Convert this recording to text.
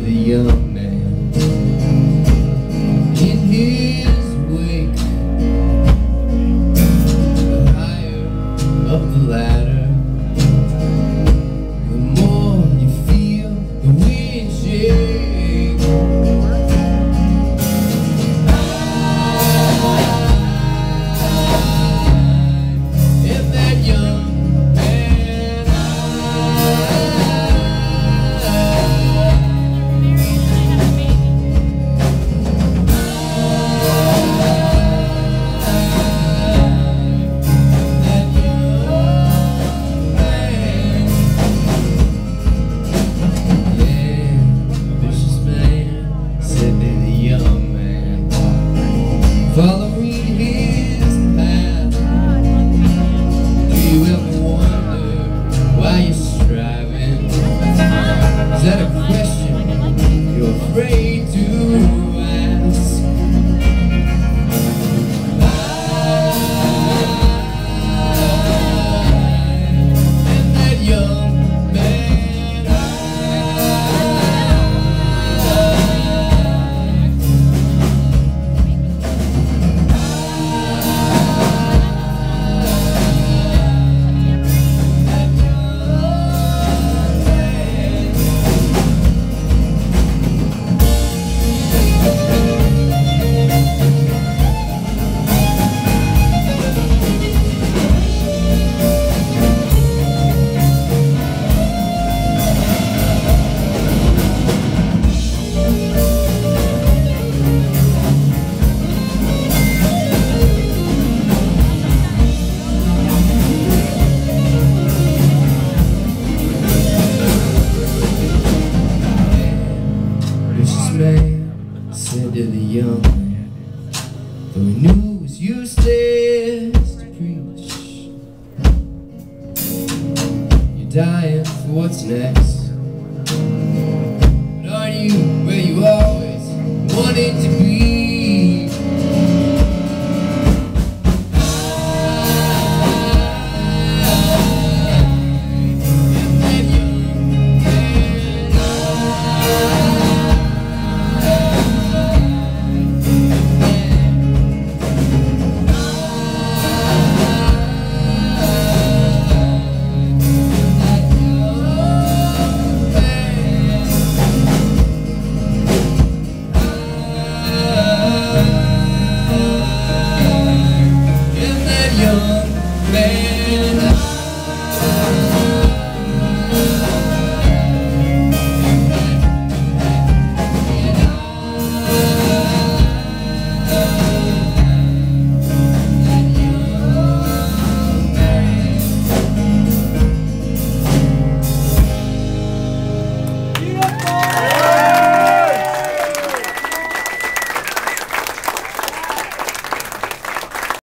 the young man in his wake. The higher up the ladder, the more you feel the wind shake. I am that young man. Following his path, do you ever wonder why you're striving? Is that a question you're afraid to ask? I am that young man. Man said to the young man, though he knew it was useless to preach, you're dying for what's next.